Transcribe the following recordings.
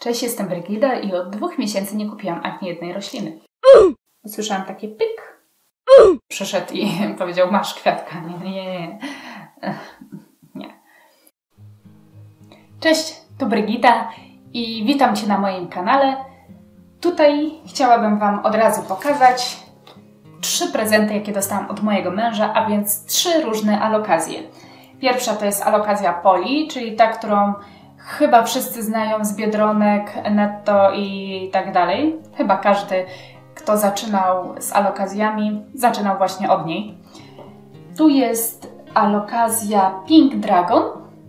Cześć, jestem Brygida i od 2 miesięcy nie kupiłam ani jednej rośliny. Usłyszałam takie pyk. Przyszedł i powiedział, masz kwiatka. Nie. Cześć, tu Brygida i witam Cię na moim kanale. Tutaj chciałabym Wam od razu pokazać 3 prezenty, jakie dostałam od mojego męża, a więc 3 różne alokazje. Pierwsza to jest alokazja Poli, czyli ta, którą chyba wszyscy znają z Biedronek, Netto i tak dalej. Chyba każdy, kto zaczynał z alokazjami, zaczynał właśnie od niej. Tu jest alokazja Pink Dragon.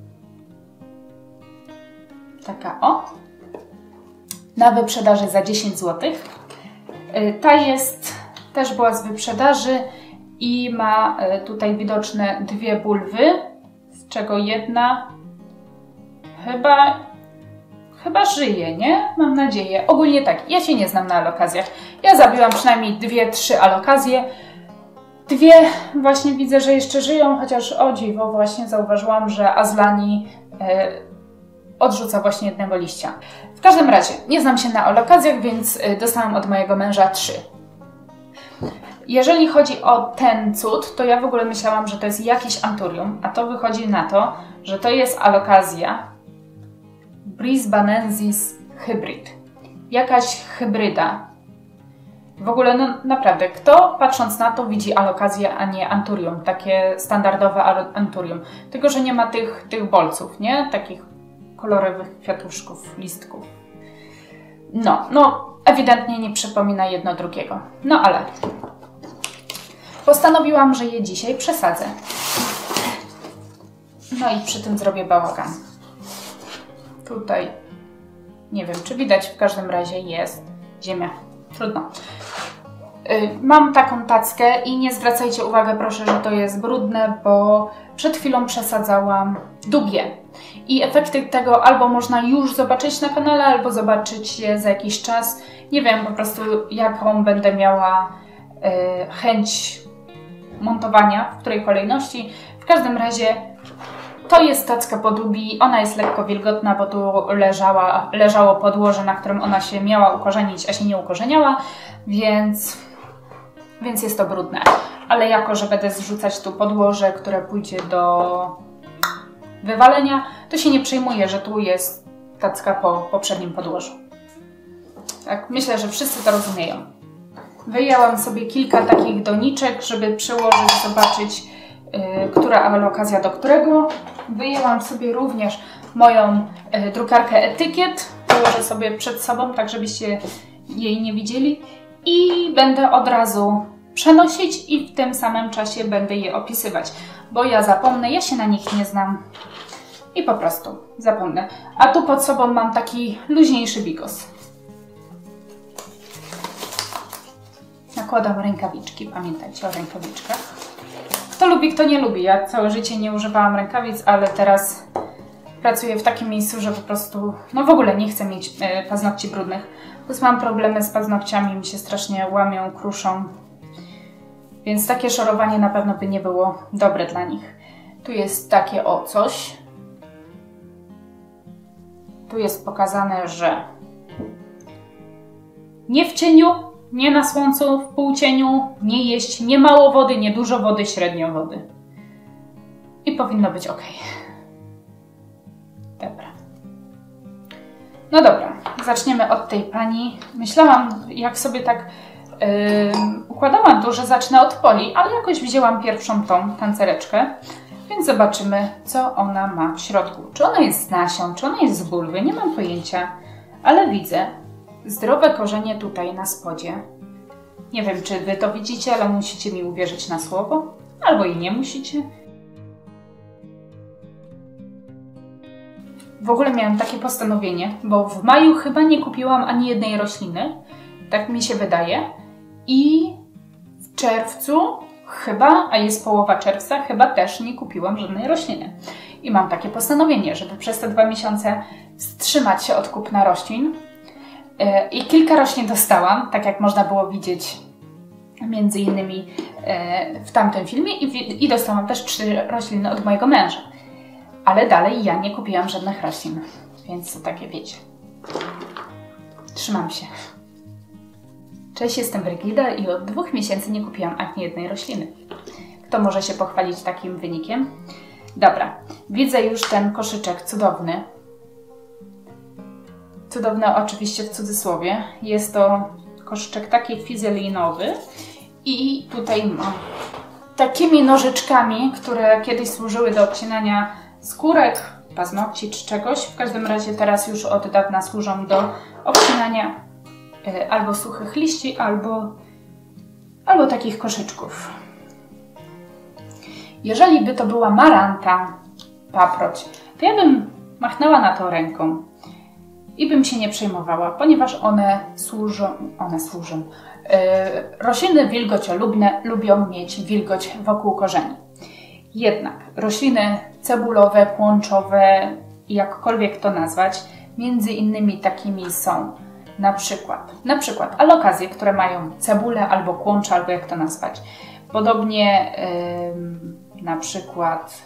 Taka o. Na wyprzedaży za 10 zł. Ta też była z wyprzedaży i ma tutaj widoczne 2 bulwy, z czego jedna chyba żyje, nie? Mam nadzieję. Ogólnie tak, ja się nie znam na alokazjach. Ja zabiłam przynajmniej 2-3 alokazje. 2 właśnie widzę, że jeszcze żyją, chociaż o dziwo właśnie zauważyłam, że Azlani odrzuca właśnie jednego liścia. W każdym razie, nie znam się na alokazjach, więc dostałam od mojego męża 3. Jeżeli chodzi o ten cud, to ja w ogóle myślałam, że to jest jakiś anturium, a to wychodzi na to, że to jest alokazja Brisbanensis hybrid. Jakaś hybryda. W ogóle, no naprawdę, kto patrząc na to widzi alokazję, a nie anturium, takie standardowe anturium. Tylko że nie ma tych bolców, nie? Takich kolorowych kwiatuszków, listków. No, ewidentnie nie przypomina jedno drugiego. No ale postanowiłam, że je dzisiaj przesadzę. No i przy tym zrobię bałagan. Tutaj nie wiem, czy widać, w każdym razie jest ziemia. Trudno. Mam taką tackę i nie zwracajcie uwagi, proszę, że to jest brudne, bo przed chwilą przesadzałam dubie. I efekty tego albo można już zobaczyć na kanale, albo zobaczyć je za jakiś czas. Nie wiem po prostu, jaką będę miała chęć montowania, w której kolejności. W każdym razie to jest tacka po dubi, ona jest lekko wilgotna, bo tu leżało podłoże, na którym ona się miała ukorzenić, a się nie ukorzeniała, więc jest to brudne. Ale jako, że będę zrzucać tu podłoże, które pójdzie do wywalenia, to się nie przejmuję, że tu jest tacka po poprzednim podłożu. Tak, myślę, że wszyscy to rozumieją. Wyjęłam sobie kilka takich doniczek, żeby przełożyć, zobaczyć, która alokazja do którego. Wyjęłam sobie również moją drukarkę etykiet. Położę sobie przed sobą, tak żebyście jej nie widzieli. I będę od razu przenosić i w tym samym czasie będę je opisywać. Bo ja zapomnę, ja się na nich nie znam. I po prostu zapomnę. A tu pod sobą mam taki luźniejszy bigos. Nakładam rękawiczki, pamiętajcie o rękawiczkach. Kto lubi, kto nie lubi. Ja całe życie nie używałam rękawic, ale teraz pracuję w takim miejscu, że po prostu, no w ogóle nie chcę mieć paznokci brudnych. Plus mam problemy z paznokciami, mi się strasznie łamią, kruszą. Więc takie szorowanie na pewno by nie było dobre dla nich. Tu jest takie o coś. Tu jest pokazane, że nie w cieniu, nie na słońcu, w półcieniu, nie jeść, nie mało wody, nie dużo wody, średnio wody. I powinno być ok. Dobra. No dobra, zaczniemy od tej pani. Myślałam, jak sobie tak układałam to, że zacznę od Poli, ale jakoś wzięłam pierwszą tą tancereczkę, więc zobaczymy, co ona ma w środku. Czy ona jest z nasion, czy ona jest z bulwy, nie mam pojęcia, ale widzę zdrowe korzenie tutaj na spodzie. Nie wiem, czy Wy to widzicie, ale musicie mi uwierzyć na słowo, albo i nie musicie. W ogóle miałam takie postanowienie, bo w maju chyba nie kupiłam ani jednej rośliny, tak mi się wydaje, i w czerwcu chyba, a jest połowa czerwca, chyba też nie kupiłam żadnej rośliny. I mam takie postanowienie, żeby przez te 2 miesiące wstrzymać się od kupna roślin. I kilka roślin dostałam, tak jak można było widzieć między innymi w tamtym filmie, i dostałam też 3 rośliny od mojego męża. Ale dalej ja nie kupiłam żadnych roślin, więc to takie wiecie. Trzymam się. Cześć, jestem Brygida i od 2 miesięcy nie kupiłam ani jednej rośliny. Kto może się pochwalić takim wynikiem? Dobra, widzę już ten koszyczek cudowny. Cudowny oczywiście w cudzysłowie. Jest to koszyczek taki fizelinowy i tutaj mam takimi nożyczkami, które kiedyś służyły do obcinania skórek, paznokci czy czegoś. W każdym razie teraz już od dawna służą do obcinania albo suchych liści, albo takich koszyczków. Jeżeli by to była maranta, paproć, to ja bym machnęła na to ręką i bym się nie przejmowała, ponieważ one służą. Rośliny wilgociolubne lubią mieć wilgoć wokół korzeni. Jednak rośliny cebulowe, płączowe, jakkolwiek to nazwać, między innymi takimi są na przykład alokazje, które mają cebulę albo kłącze, albo jak to nazwać. Podobnie na przykład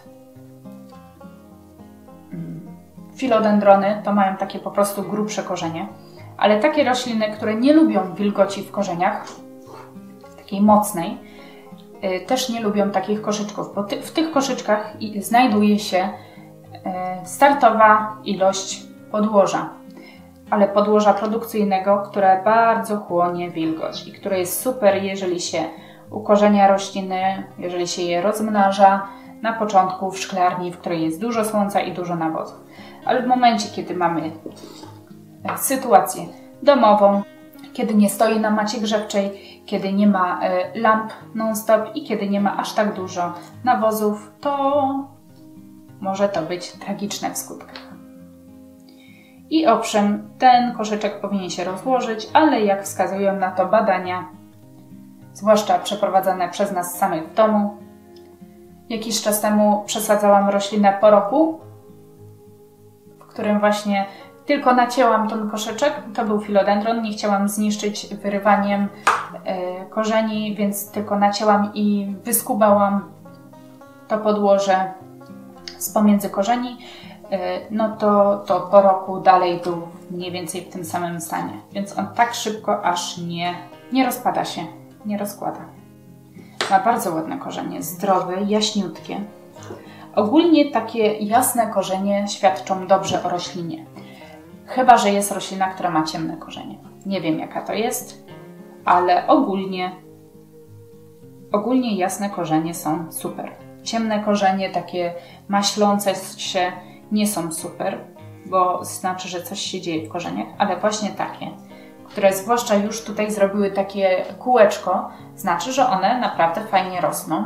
filodendrony to mają takie po prostu grubsze korzenie, ale takie rośliny, które nie lubią wilgoci w korzeniach, takiej mocnej, też nie lubią takich koszyczków, bo w tych koszyczkach znajduje się startowa ilość podłoża, ale podłoża produkcyjnego, które bardzo chłonie wilgoć i które jest super, jeżeli się ukorzenia rośliny, jeżeli się je rozmnaża na początku w szklarni, w której jest dużo słońca i dużo nawozów. Ale w momencie, kiedy mamy sytuację domową, kiedy nie stoi na macie grzewczej, kiedy nie ma lamp non-stop i kiedy nie ma aż tak dużo nawozów, to może to być tragiczne w skutkach. I owszem, ten koszyczek powinien się rozłożyć, ale jak wskazują na to badania, zwłaszcza przeprowadzane przez nas samych w domu, jakiś czas temu przesadzałam roślinę po roku, w którym właśnie tylko nacięłam ten koszyczek, to był filodendron, nie chciałam zniszczyć wyrywaniem korzeni, więc tylko nacięłam i wyskubałam to podłoże z pomiędzy korzeni, no to po roku dalej był mniej więcej w tym samym stanie, więc on tak szybko aż nie rozpada się, nie rozkłada. Ma bardzo ładne korzenie, zdrowe, jaśniutkie. Ogólnie takie jasne korzenie świadczą dobrze o roślinie. Chyba że jest roślina, która ma ciemne korzenie. Nie wiem, jaka to jest, ale ogólnie jasne korzenie są super. Ciemne korzenie, takie maślące się, nie są super, bo znaczy, że coś się dzieje w korzeniach, ale właśnie takie, które zwłaszcza już tutaj zrobiły takie kółeczko, znaczy, że one naprawdę fajnie rosną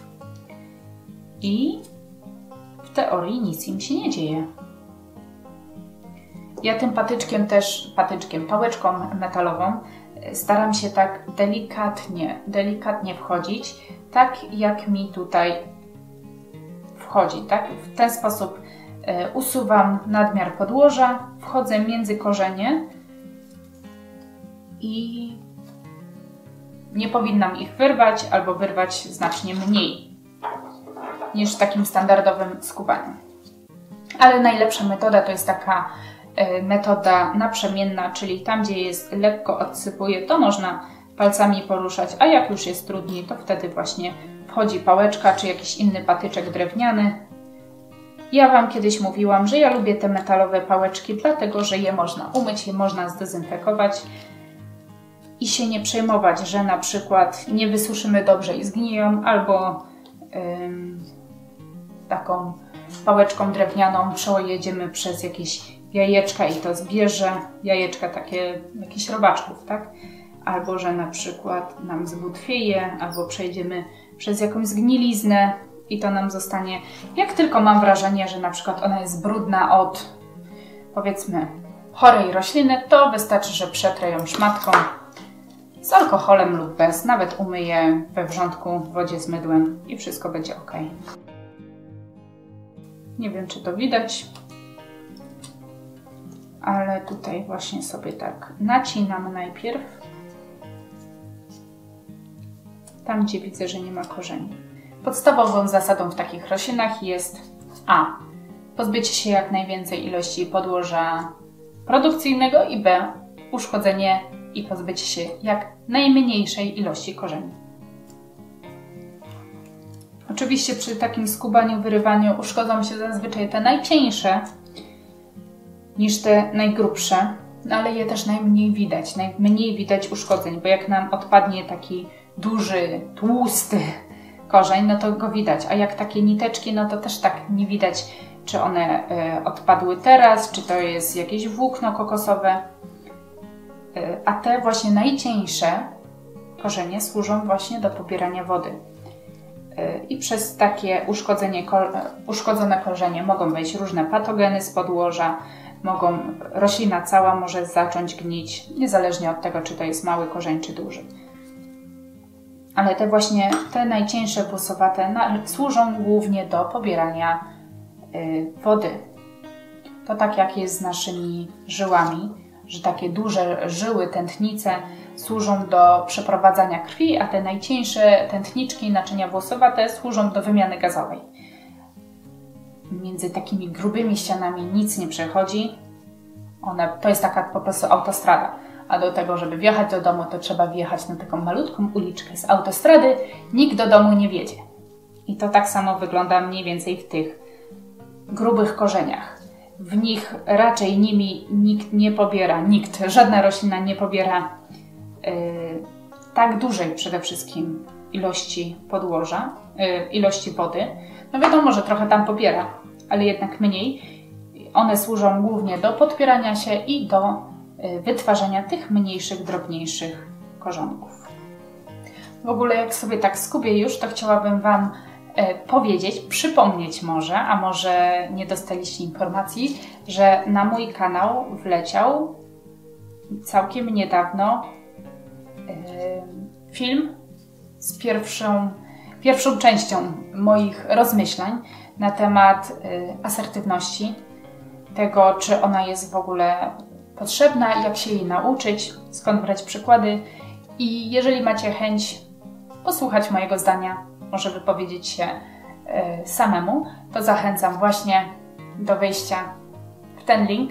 i w teorii nic im się nie dzieje. Ja tym pałeczką metalową staram się tak delikatnie wchodzić, tak jak mi tutaj wchodzi, tak? W ten sposób usuwam nadmiar podłoża, wchodzę między korzenie i nie powinnam ich wyrwać albo wyrwać znacznie mniej niż w takim standardowym skubaniu. Ale najlepsza metoda to jest taka metoda naprzemienna, czyli tam, gdzie jest lekko odsypuje, to można palcami poruszać, a jak już jest trudniej, to wtedy właśnie wchodzi pałeczka czy jakiś inny patyczek drewniany. Ja Wam kiedyś mówiłam, że ja lubię te metalowe pałeczki, dlatego że je można umyć, je można zdezynfekować i się nie przejmować, że na przykład nie wysuszymy dobrze i zgniją, albo taką pałeczką drewnianą przejedziemy przez jakieś jajeczka i to zbierze, jajeczka takie jakichś robaczków, tak? Albo że na przykład nam zbutwieje, albo przejdziemy przez jakąś zgniliznę i to nam zostanie. Jak tylko mam wrażenie, że na przykład ona jest brudna od, powiedzmy, chorej rośliny, to wystarczy, że przetrę ją szmatką z alkoholem lub bez, nawet umyję we wrzątku w wodzie z mydłem i wszystko będzie ok. Nie wiem, czy to widać, ale tutaj właśnie sobie tak nacinam najpierw, tam gdzie widzę, że nie ma korzeni. Podstawową zasadą w takich roślinach jest a. pozbycie się jak najwięcej ilości podłoża produkcyjnego i b. uszkodzenie i pozbycie się jak najmniejszej ilości korzeni. Oczywiście przy takim skubaniu, wyrywaniu uszkodzą się zazwyczaj te najcieńsze niż te najgrubsze, no ale je też najmniej widać uszkodzeń, bo jak nam odpadnie taki duży, tłusty korzeń, no to go widać, a jak takie niteczki, no to też tak nie widać, czy one odpadły teraz, czy to jest jakieś włókno kokosowe. A te właśnie najcieńsze korzenie służą właśnie do pobierania wody. I przez takie uszkodzone korzenie mogą wejść różne patogeny z podłoża, roślina cała może zacząć gnić, niezależnie od tego, czy to jest mały korzeń, czy duży. Ale te najcieńsze włosowate służą głównie do pobierania wody. To tak jak jest z naszymi żyłami, że takie duże żyły, tętnice służą do przeprowadzania krwi, a te najcieńsze tętniczki, naczynia włosowate służą do wymiany gazowej. Między takimi grubymi ścianami nic nie przechodzi. To jest taka po prostu autostrada. A do tego, żeby wjechać do domu, to trzeba wjechać na taką malutką uliczkę. Z autostrady nikt do domu nie wjedzie. I to tak samo wygląda mniej więcej w tych grubych korzeniach. W nich raczej nimi nikt nie pobiera, żadna roślina nie pobiera tak dużej przede wszystkim ilości podłoża, ilości wody. No wiadomo, że trochę tam pobiera, ale jednak mniej. One służą głównie do podpierania się i do wytwarzania tych mniejszych, drobniejszych korzonków. W ogóle jak sobie tak skupię już, to chciałabym Wam przypomnieć może, a może nie dostaliście informacji, że na mój kanał wleciał całkiem niedawno film z pierwszą częścią moich rozmyślań na temat asertywności, tego, czy ona jest w ogóle potrzebna, jak się jej nauczyć, skąd brać przykłady. I jeżeli macie chęć posłuchać mojego zdania, może wypowiedzieć się samemu, to zachęcam właśnie do wejścia w ten link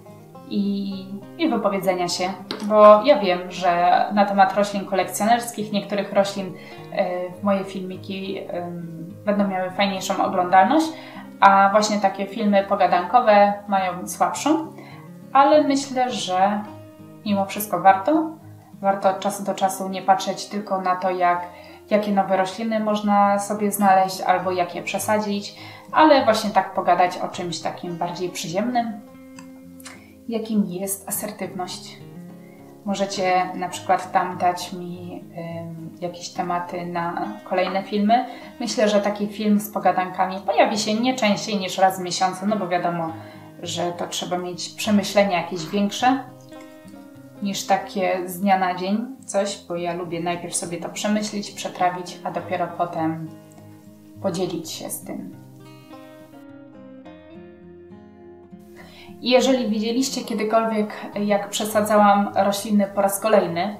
i wypowiedzenia się, bo ja wiem, że na temat roślin kolekcjonerskich, niektórych roślin moje filmiki będą miały fajniejszą oglądalność, a właśnie takie filmy pogadankowe mają słabszą, ale myślę, że mimo wszystko warto od czasu do czasu nie patrzeć tylko na to, jakie nowe rośliny można sobie znaleźć albo jak je przesadzić, ale właśnie tak pogadać o czymś takim bardziej przyziemnym, jakim jest asertywność. Możecie na przykład tam dać mi jakieś tematy na kolejne filmy. Myślę, że taki film z pogadankami pojawi się nie częściej niż raz w miesiącu, no bo wiadomo, że to trzeba mieć przemyślenia jakieś większe niż takie z dnia na dzień coś, bo ja lubię najpierw sobie to przemyśleć, przetrawić, a dopiero potem podzielić się z tym. I jeżeli widzieliście kiedykolwiek, jak przesadzałam rośliny po raz kolejny,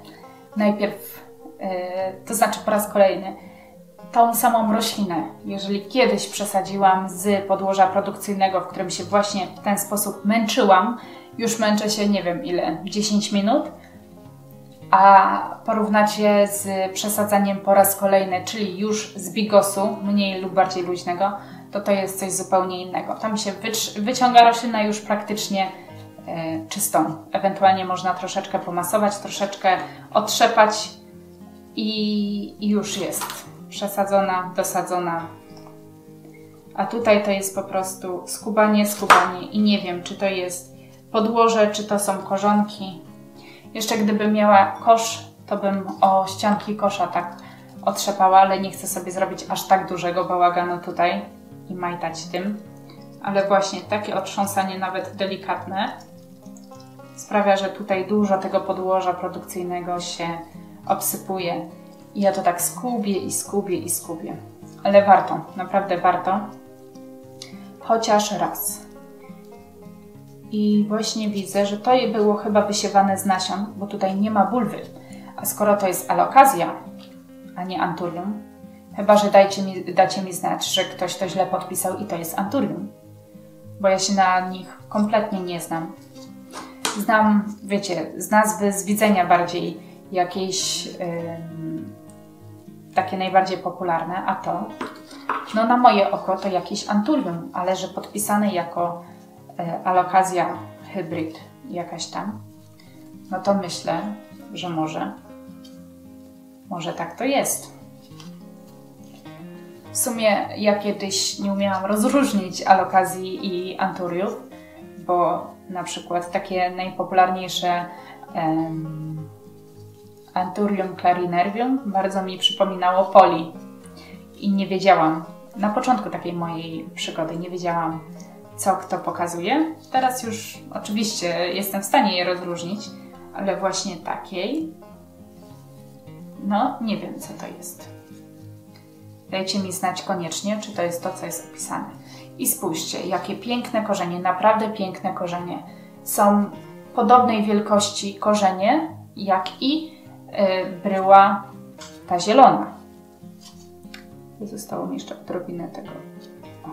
po raz kolejny, tą samą roślinę, jeżeli kiedyś przesadziłam z podłoża produkcyjnego, w którym się właśnie w ten sposób męczyłam, już męczę się nie wiem ile, 10 minut, a porównacie z przesadzaniem po raz kolejny, czyli już z bigosu, mniej lub bardziej luźnego, to jest coś zupełnie innego. Tam się wyciąga roślina już praktycznie czystą. Ewentualnie można troszeczkę pomasować, troszeczkę otrzepać i już jest przesadzona, dosadzona. A tutaj to jest po prostu skubanie i nie wiem, czy to jest podłoże, czy to są korzonki. Jeszcze gdybym miała kosz, to bym o ścianki kosza tak otrzepała, ale nie chcę sobie zrobić aż tak dużego bałaganu tutaj i majtać tym. Ale właśnie takie otrząsanie, nawet delikatne, sprawia, że tutaj dużo tego podłoża produkcyjnego się obsypuje. I ja to tak skubię. Ale warto, naprawdę warto. Chociaż raz. I właśnie widzę, że to było chyba wysiewane z nasion, bo tutaj nie ma bulwy. A skoro to jest alokazja, a nie anturium, chyba że dacie mi znać, że ktoś to źle podpisał i to jest anturium. Bo ja się na nich kompletnie nie znam. znam, wiecie, z nazwy, z widzenia bardziej jakieś takie najbardziej popularne, a to, no na moje oko to jakieś Anthurium, ale że podpisane jako Alocasia hybrid jakaś tam, no to myślę, że może tak to jest. W sumie ja kiedyś nie umiałam rozróżnić alokazji i Anthuriów, bo na przykład takie najpopularniejsze Anthurium clarinervium bardzo mi przypominało poli i nie wiedziałam, na początku takiej mojej przygody nie wiedziałam, co kto pokazuje. Teraz już oczywiście jestem w stanie je rozróżnić, ale właśnie takiej, no nie wiem, co to jest. Dajcie mi znać koniecznie, czy to jest to, co jest opisane. I spójrzcie, jakie piękne korzenie, naprawdę piękne korzenie. Są podobnej wielkości korzenie, jak i bryła ta zielona. Zostało mi jeszcze odrobinę tego. O.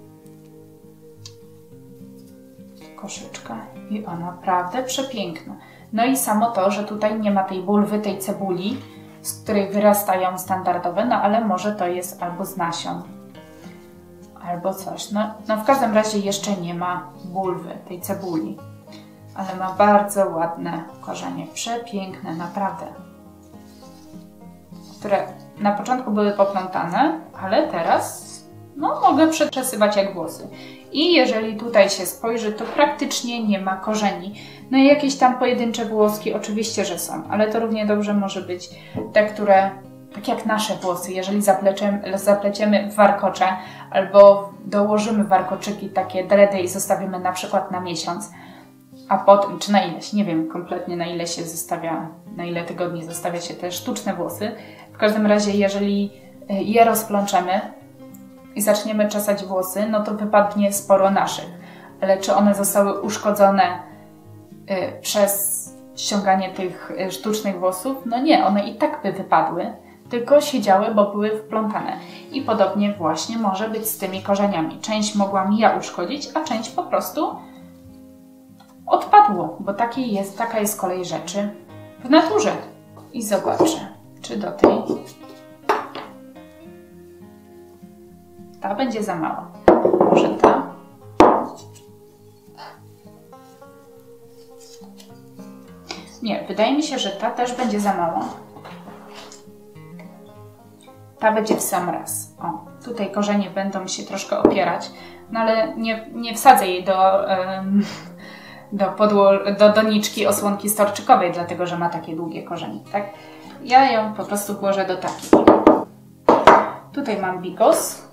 Koszyczka. I ona naprawdę przepiękna. No i samo to, że tutaj nie ma tej bulwy, tej cebuli, z której wyrastają standardowe, no ale może to jest albo z nasion, albo coś. No w każdym razie jeszcze nie ma bulwy, tej cebuli, ale ma bardzo ładne korzenie, przepiękne, naprawdę, które na początku były poplątane, ale teraz no, mogę przetrzesywać jak włosy. I jeżeli tutaj się spojrzy, to praktycznie nie ma korzeni. No i jakieś tam pojedyncze włoski oczywiście, że są, ale to równie dobrze może być te, które, tak jak nasze włosy, jeżeli zapleciemy w warkocze albo dołożymy warkoczyki, takie dready i zostawimy na przykład na miesiąc, a potem, czy na ileś, nie wiem kompletnie na ile się zostawia, na ile tygodni zostawia się te sztuczne włosy. W każdym razie, jeżeli je rozplączemy i zaczniemy czesać włosy, no to wypadnie sporo naszych. Ale czy one zostały uszkodzone przez ściąganie tych sztucznych włosów? No nie, one i tak by wypadły, tylko siedziały, bo były wplątane. I podobnie właśnie może być z tymi korzeniami. Część mogłam ja uszkodzić, a część po prostu odpadło, bo taka jest kolej rzeczy w naturze. I zobaczę, czy do tej ta będzie za mała. Może ta? Nie, wydaje mi się, że ta też będzie za mała. Ta będzie w sam raz. O, tutaj korzenie będą się troszkę opierać, no ale nie wsadzę jej do doniczki osłonki storczykowej, dlatego że ma takie długie korzenie, tak? Ja ją po prostu włożę do takiej. Tutaj mam bigos.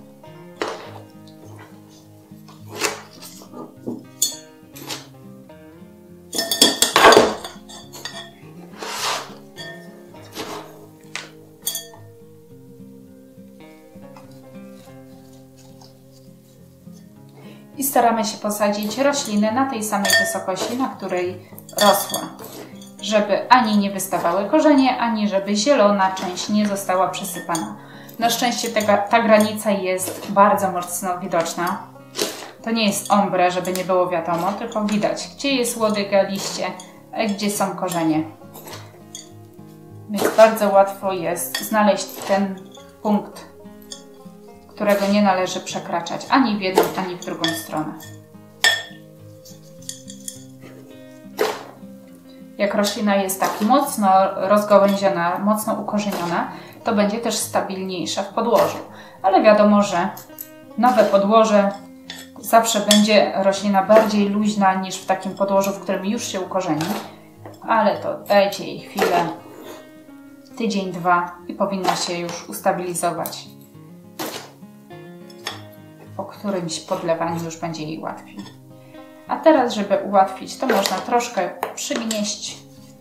I staramy się posadzić rośliny na tej samej wysokości, na której rosła, żeby ani nie wystawały korzenie, ani żeby zielona część nie została przesypana. Na szczęście ta granica jest bardzo mocno widoczna. To nie jest ombre, żeby nie było wiadomo, tylko widać, gdzie jest łodyga, liście, a gdzie są korzenie. Więc bardzo łatwo jest znaleźć ten punkt, którego nie należy przekraczać ani w jedną, ani w drugą stronę. Jak roślina jest tak mocno rozgałęziona, mocno ukorzeniona, to będzie też stabilniejsza w podłożu. Ale wiadomo, że nowe podłoże zawsze będzie roślina bardziej luźna niż w takim podłożu, w którym już się ukorzeni. Ale to dajcie jej chwilę, tydzień, dwa i powinna się już ustabilizować. Po którymś podlewaniu już będzie jej łatwiej. A teraz, żeby ułatwić, to można troszkę przygnieść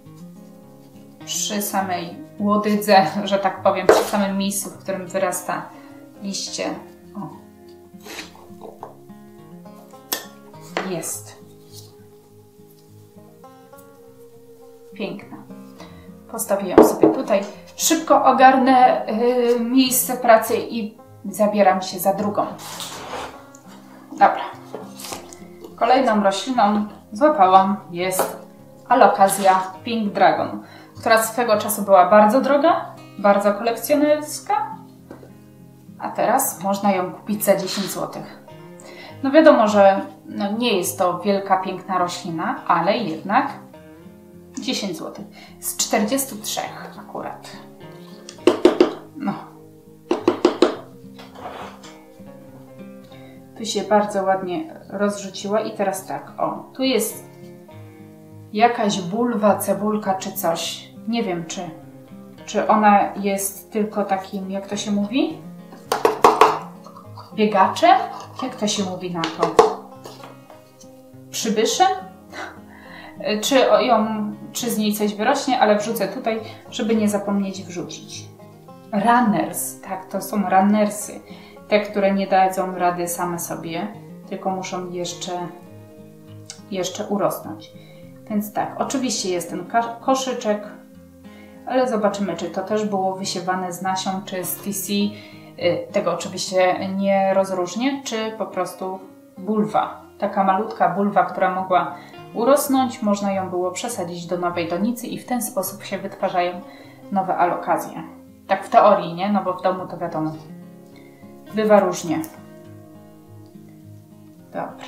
przy samej łodydze, że tak powiem, przy samym miejscu, w którym wyrasta liście. O. Jest. Piękna. Postawię ją sobie tutaj. Szybko ogarnę miejsce pracy i zabieram się za drugą. Dobra. Kolejną rośliną złapałam jest Alokazja Pink Dragon, która swego czasu była bardzo droga, bardzo kolekcjonerska, a teraz można ją kupić za 10 zł. No wiadomo, że nie jest to wielka, piękna roślina, ale jednak 10 zł. Z 43 akurat. No. Tu się bardzo ładnie rozrzuciła i teraz tak, o, tu jest jakaś bulwa, cebulka czy coś. Nie wiem, czy ona jest tylko takim, jak to się mówi? Biegaczem? Jak to się mówi na to? Przybyszem? Czy z niej coś wyrośnie, ale wrzucę tutaj, żeby nie zapomnieć wrzucić. Runners, tak, to są runnersy. Te, które nie dadzą rady same sobie, tylko muszą jeszcze urosnąć. Więc tak, oczywiście jest ten koszyczek, ale zobaczymy, czy to też było wysiewane z nasion, czy z TC. Tego oczywiście nie rozróżnię, czy po prostu bulwa. Taka malutka bulwa, która mogła urosnąć, można ją było przesadzić do nowej donicy i w ten sposób się wytwarzają nowe alokazje. Tak w teorii, nie? No bo w domu to wiadomo. Bywa różnie. Dobra.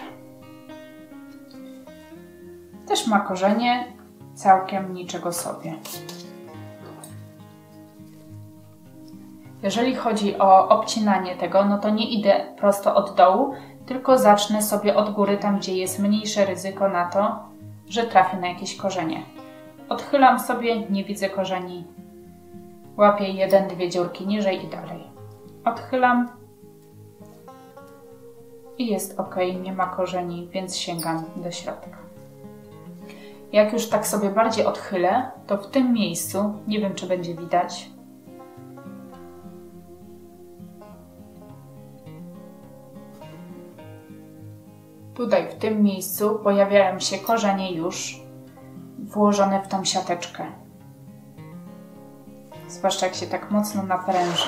Też ma korzenie, całkiem niczego sobie. Jeżeli chodzi o obcinanie tego, no to nie idę prosto od dołu, tylko zacznę sobie od góry, tam gdzie jest mniejsze ryzyko na to, że trafię na jakieś korzenie. Odchylam sobie, nie widzę korzeni. Łapię 1-2 dziurki niżej i dalej. Odchylam. I jest ok, nie ma korzeni, więc sięgam do środka. Jak już tak sobie bardziej odchylę, to w tym miejscu, nie wiem czy będzie widać, tutaj w tym miejscu pojawiają się korzenie już włożone w tą siateczkę. Zwłaszcza jak się tak mocno napręży.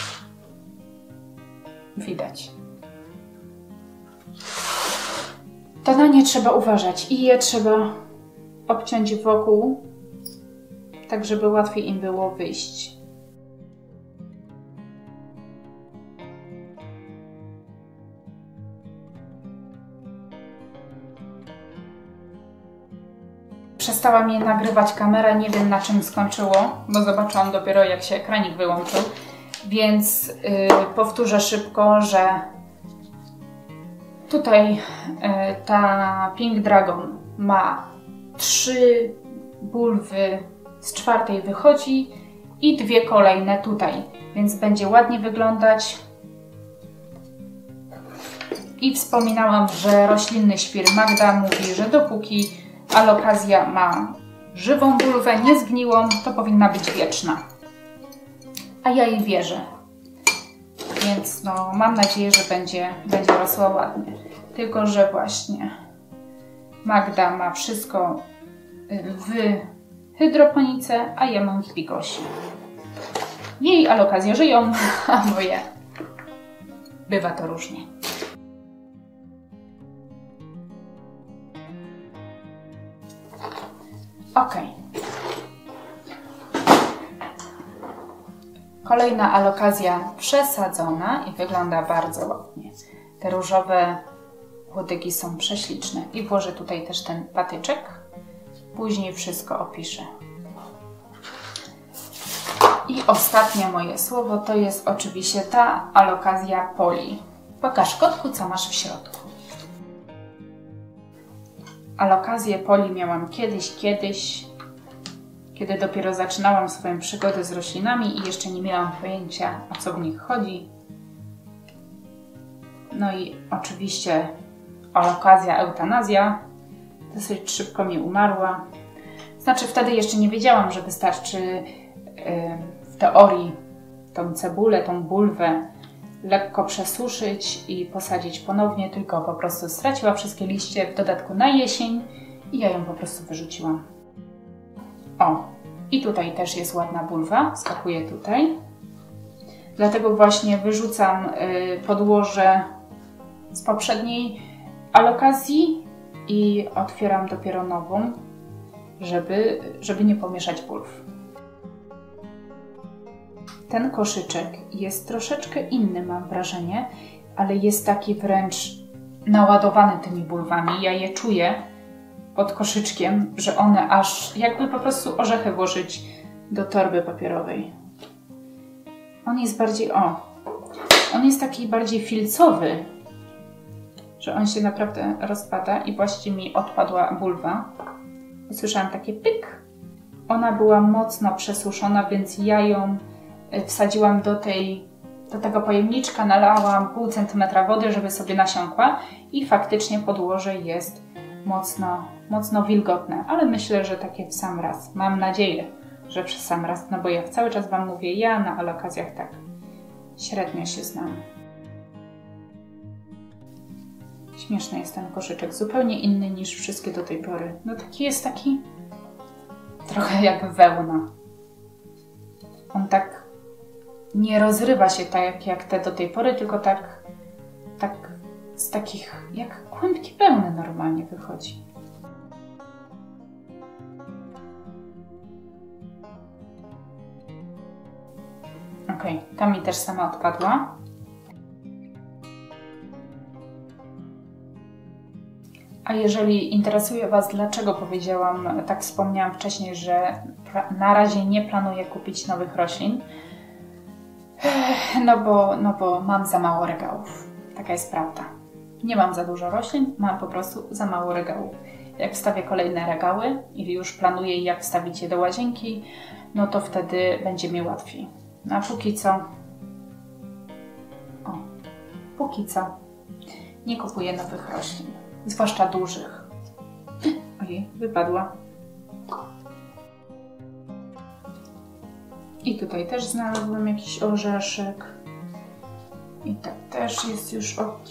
Widać. To na nie trzeba uważać i je trzeba obciąć wokół, tak żeby łatwiej im było wyjść. Przestała mnie nagrywać kamera, nie wiem na czym skończyło, bo zobaczyłam dopiero jak się ekranik wyłączył, więc powtórzę szybko, że tutaj ta Pink Dragon ma 3 bulwy, z 4 wychodzi i 2 kolejne tutaj, więc będzie ładnie wyglądać. I wspominałam, że roślinny świr Magda mówi, że dopóki alokazja ma żywą bulwę, niezgniłą, to powinna być wieczna. A ja jej wierzę. Więc no, mam nadzieję, że będzie rosła ładnie. Tylko że właśnie Magda ma wszystko w hydroponice, a ja mam w bigosie. Jej alokazje żyją, a moje bywa to różnie. Ok. Kolejna alokazja przesadzona i wygląda bardzo ładnie. Te różowe łodygi są prześliczne i włożę tutaj też ten patyczek. Później wszystko opiszę. I ostatnie moje słowo to jest oczywiście ta alokazja Poli. Pokaż kotku, co masz w środku. Alokazję Poli miałam kiedyś, kiedy dopiero zaczynałam swoją przygodę z roślinami i jeszcze nie miałam pojęcia, o co w nich chodzi. No i oczywiście alokazja eutanazja dosyć szybko mi umarła. Znaczy wtedy jeszcze nie wiedziałam, że wystarczy w teorii tą cebulę, tą bulwę lekko przesuszyć i posadzić ponownie, tylko po prostu straciła wszystkie liście, w dodatku na jesień i ja ją po prostu wyrzuciłam. O, i tutaj też jest ładna bulwa, skakuje tutaj. Dlatego właśnie wyrzucam podłoże z poprzedniej alokazji i otwieram dopiero nową. żeby nie pomieszać bulw. Ten koszyczek jest troszeczkę inny, mam wrażenie, ale jest taki wręcz naładowany tymi bulwami. Ja je czuję pod koszyczkiem, że one aż jakby po prostu orzechy włożyć do torby papierowej. On jest bardziej, on jest taki bardziej filcowy, że on się naprawdę rozpada i właśnie mi odpadła bulwa. Usłyszałam takie pyk. Ona była mocno przesuszona, więc ja ją wsadziłam do tego pojemniczka, nalałam pół centymetra wody, żeby sobie nasiąkła i faktycznie podłoże jest mocno wilgotne, ale myślę, że takie w sam raz. Mam nadzieję, że w sam raz, no bo jak cały czas Wam mówię, ja na alokazjach tak średnio się znam. Śmieszny jest ten koszyczek, zupełnie inny niż wszystkie do tej pory. No taki trochę jak wełna. On tak nie rozrywa się tak jak te do tej pory, tylko tak z takich, jak kłębki wełny normalnie wychodzi. Ok, ta mi też sama odpadła. A jeżeli interesuje Was, dlaczego powiedziałam, tak wspomniałam wcześniej, że na razie nie planuję kupić nowych roślin, no bo mam za mało regałów. Taka jest prawda. Nie mam za dużo roślin, mam po prostu za mało regałów. Jak wstawię kolejne regały i już planuję, jak wstawić je do łazienki, no to wtedy będzie mi łatwiej. No a póki co nie kupuję nowych roślin. Zwłaszcza dużych. Ojej, wypadła. I tutaj też znalazłam jakiś orzeszek. I tak też jest już ok.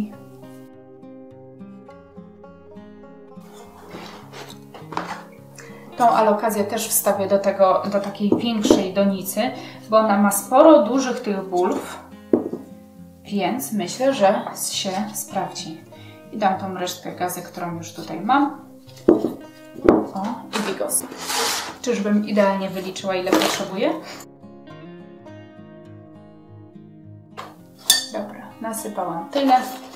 Tą alokazję też wstawię do takiej większej donicy, bo ona ma sporo dużych tych bulw, więc myślę, że się sprawdzi. I dam tą resztkę gazy, którą już tutaj mam. O, i bigos. Czyżbym idealnie wyliczyła, ile potrzebuję? Dobra, nasypałam tyle.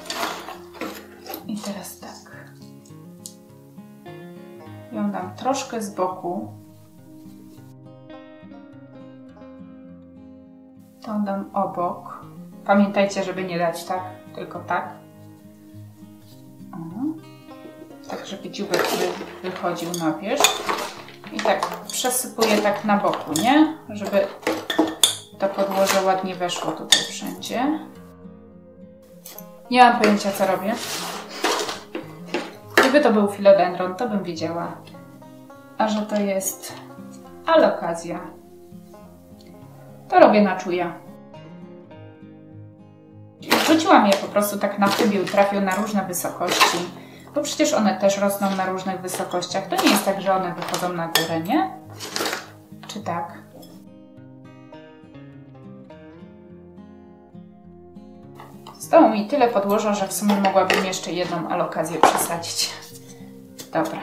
I teraz tak. Ją dam troszkę z boku. Tą dam obok. Pamiętajcie, żeby nie dać tak, tylko tak. Tak, żeby dzióbek wychodził na wierzch. I tak przesypuję tak na boku, nie? Żeby to podłoże ładnie weszło tutaj wszędzie. Nie mam pojęcia, co robię. Gdyby to był filodendron, to bym wiedziała. A że to jest alokazja, to robię na czuja. Wrzuciłam je po prostu tak na chybił, trafił na różne wysokości. Bo przecież one też rosną na różnych wysokościach. To nie jest tak, że one wychodzą na górę, nie? Czy tak? Zostało mi tyle podłoża, że w sumie mogłabym jeszcze jedną alokazję przesadzić. Dobra.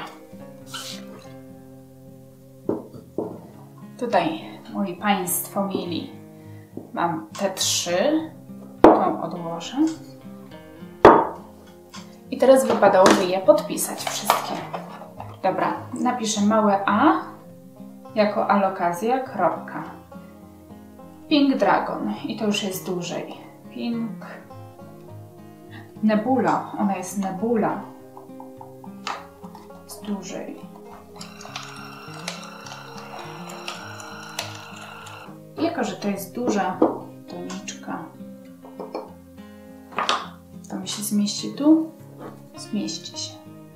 Tutaj, moi Państwo mili, mam te 3. Tą odłożę. I teraz wypadałoby je podpisać wszystkie. Dobra, napiszę małe A jako alokazja, kropka. Pink Dragon i to już jest dłużej. Pink Nebula, ona jest Nebula. Jest dłużej. I jako, że to jest duża doniczka, to mi się zmieści tu. Zmieści się.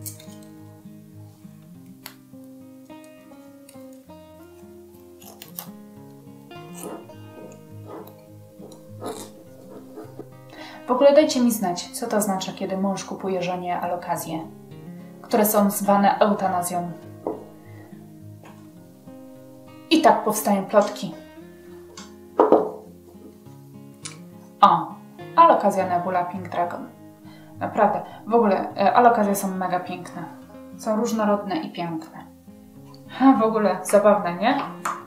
W ogóle dajcie mi znać, co to oznacza, kiedy mąż kupuje żonie alokazje, które są zwane eutanazją. I tak powstają plotki. O, alokazja Nebula Pink Dragon. Naprawdę, w ogóle alokazje są mega piękne. Są różnorodne i piękne. Ha, w ogóle zabawne, nie?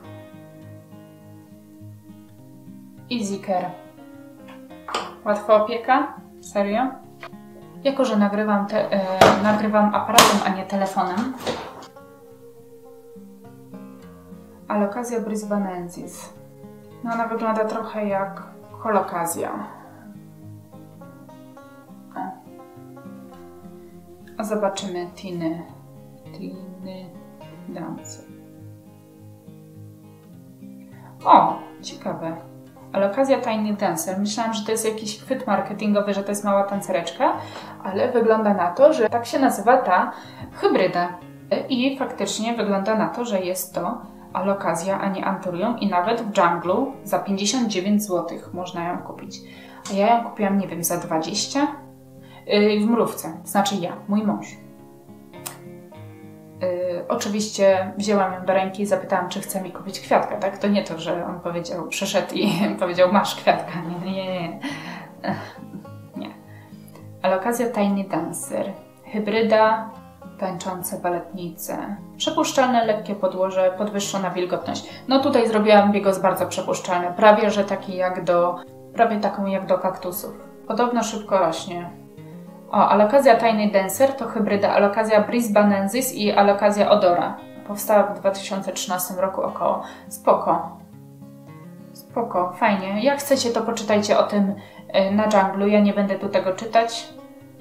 Easy Care. Łatwa opieka? Serio? Jako że nagrywam aparatem, a nie telefonem. Alokazja brisbanensis. No ona wygląda trochę jak kolokazja. A zobaczymy Tiny Dancer. O, ciekawe. Alokazja Tiny Dancer. Myślałam, że to jest jakiś chwyt marketingowy, że to jest mała tancereczka, ale wygląda na to, że tak się nazywa ta hybryda. I faktycznie wygląda na to, że jest to alokazja, a nie anturium i nawet w Junglu za 59 zł można ją kupić. A ja ją kupiłam, nie wiem, za 20 w mrówce. Znaczy ja, mój mąż. Oczywiście wzięłam ją do ręki i zapytałam, czy chce mi kupić kwiatka, tak? To nie to, że on powiedział, przyszedł i powiedział, masz kwiatka. Nie. Alokazja Tiny Dancer. Hybryda, tańczące baletnice. Przepuszczalne, lekkie podłoże, podwyższona wilgotność. No tutaj zrobiłam bigos bardzo przepuszczalny. Prawie taką jak do kaktusów. Podobno szybko rośnie. O, alokazja Tiny Dancer to hybryda alokazja brisbanensis i alokazja odora. Powstała w 2013 roku około. Spoko, fajnie. Jak chcecie, to poczytajcie o tym na Junglu. Ja nie będę tu tego czytać.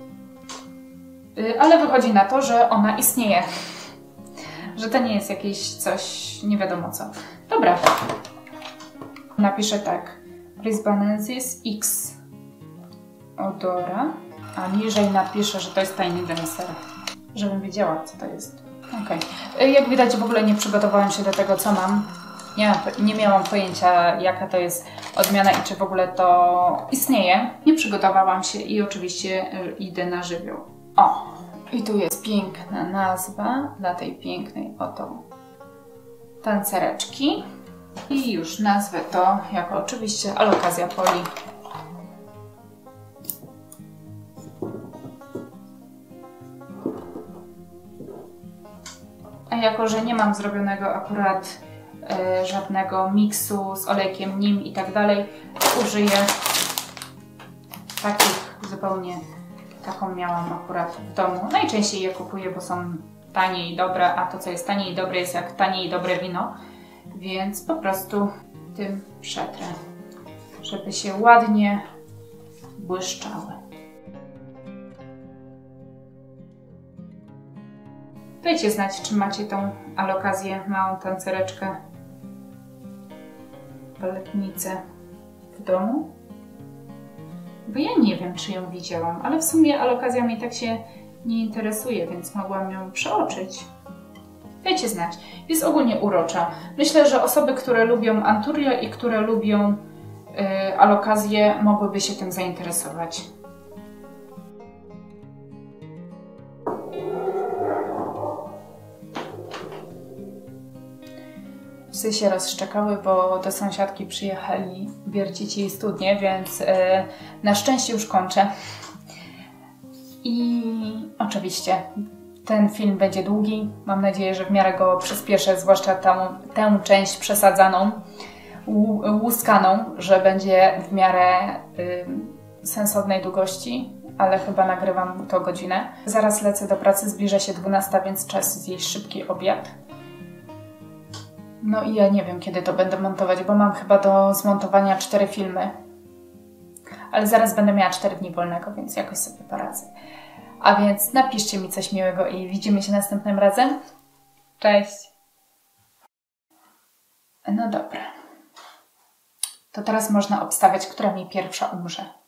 Ale wychodzi na to, że ona istnieje. Że to nie jest jakieś coś nie wiadomo co. Dobra. Napiszę tak. Brisbanensis X odora. A niżej napiszę, że to jest Tiny Dancer. Żebym wiedziała, co to jest. Okej. Jak widać, w ogóle nie przygotowałam się do tego, co mam. Nie miałam pojęcia, jaka to jest odmiana i czy w ogóle to istnieje. Nie przygotowałam się i oczywiście idę na żywioł. O! I tu jest piękna nazwa dla tej pięknej oto tancereczki. I już nazwę to jako oczywiście alokazja poli. A jako że nie mam zrobionego akurat żadnego miksu z olejkiem nim i tak dalej, użyję takich zupełnie, taką miałam akurat w domu. Najczęściej je kupuję, bo są tanie i dobre, a to co jest tanie i dobre jest jak tanie i dobre wino, więc po prostu tym przetrę, żeby się ładnie błyszczały. Dajcie znać, czy macie tą alokazję, małą tancereczkę, baletnicę w domu. Bo ja nie wiem, czy ją widziałam, ale w sumie alokazja mnie tak się nie interesuje, więc mogłam ją przeoczyć. Dajcie znać. Jest ogólnie urocza. Myślę, że osoby, które lubią Anturio i które lubią alokazję, mogłyby się tym zainteresować. Psy się rozszczekały, bo do sąsiadki przyjechali wiercić jej studnie, więc na szczęście już kończę. I oczywiście ten film będzie długi. Mam nadzieję, że w miarę go przyspieszę, zwłaszcza tę część przesadzaną, łuskaną, że będzie w miarę sensownej długości, ale chyba nagrywam to godzinę. Zaraz lecę do pracy, zbliża się 12, więc czas zjeść szybki obiad. No i ja nie wiem, kiedy to będę montować, bo mam chyba do zmontowania 4 filmy. Ale zaraz będę miała 4 dni wolnego, więc jakoś sobie poradzę. A więc napiszcie mi coś miłego i widzimy się następnym razem. Cześć! No dobra. To teraz można obstawiać, która mi pierwsza umrze.